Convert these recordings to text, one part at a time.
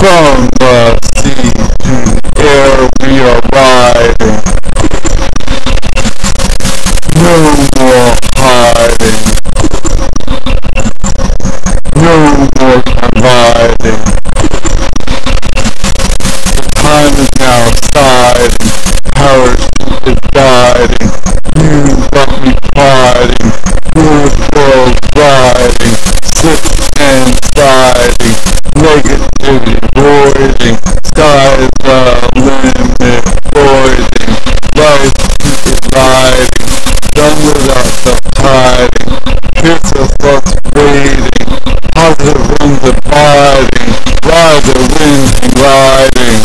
From the sea to the air we are riding. No more hiding. No more confiding. The time is now siding. Parachute is guiding. You got me fighting. Good world riding. Sit and sliding. Negativity voiding. Sky's the limit voiding. Life is gliding. Done without subsiding. Here's a thoughts waiting. Positive winds abiding. Ride the wind and gliding.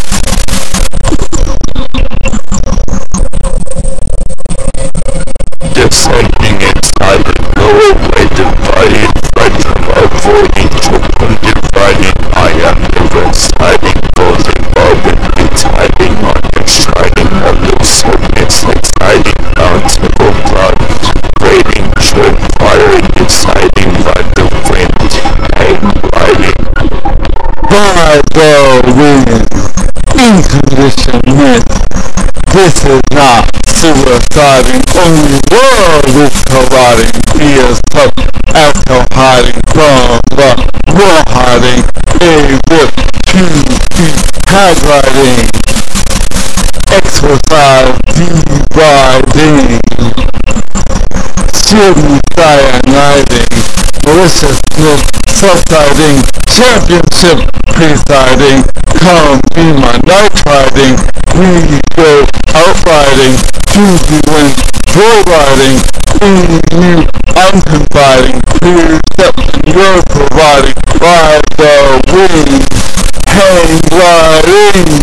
Descending inside the doorway, divided, fight from avoiding, choking, dividing. I am never sliding, closing, open, it's hiding on your striding, elusiveness, exciting, bountiful blood, grading, should firing, exciting by the wind, and gliding. By the wind, inconditionment. This is not suiciding, only world is colliding. Be as tough as hell hiding from the war hiding. A whip, 2 feet, high riding. Exercise, deriding. Shooting, cyaniding. Maliciousness, subsiding. Championship, presiding. Come be my night riding. We go outriding. Tuesday wins, joyriding. In you, I'm confiding. Perception, you're providing. Ride the wind, hang gliding.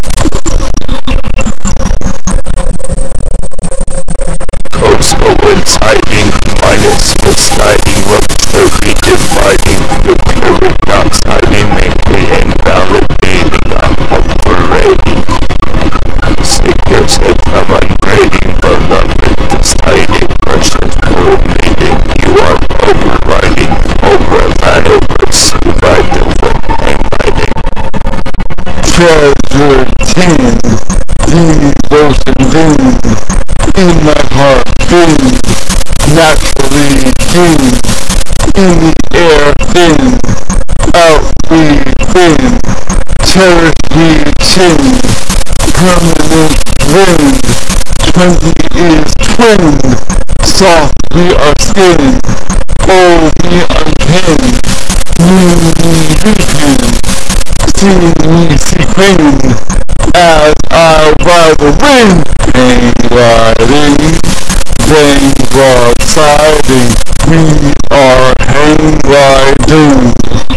Coastal winds hiding, minus misguiding, rupturely dividing, the paradox hiding, making and validating, I'm operating. Stickers head from ungrading, beloved, decided, pressures coordinating, you are overriding, overriding, survive the wind and riding. Treasure 10, devotion wind, in my heart wind, naturally wind, in the air thin, out we win, cherish we chin, permanent wind, 20 is twinned, soft we are skinned, old we unpinned, new we weakened, see me sequined, as I ride the wind, hang gliding, hang broadsiding, we are hang gliding.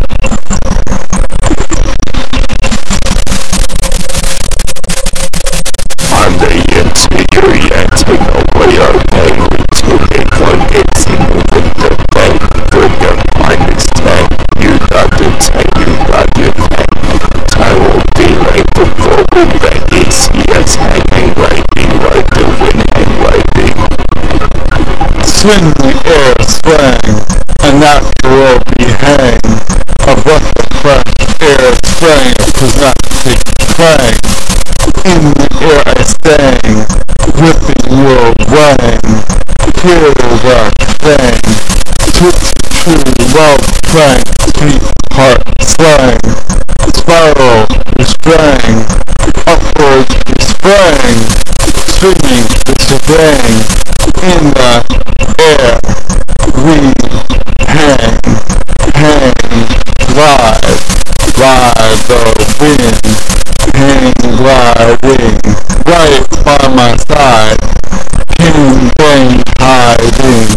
I'm the interior antenna way of angry to make one mixing with the bank. Good your mind is tank. You got the tank, you got your tank. Time will be like the global bank. It's yes, hanging writing, like the wind and writing. Swing the air sprang, a natural behang, a breath of fresh air sprang, does not take clang. In the air I sang, whipping your wang, hear the thing, switch to love crank, sweetheart slang, spiral we sprang, upwards we sprang, swinging the shebang, in the air we hang, glide, ride the wind, hang gliding, right by my side, pin bang hiding.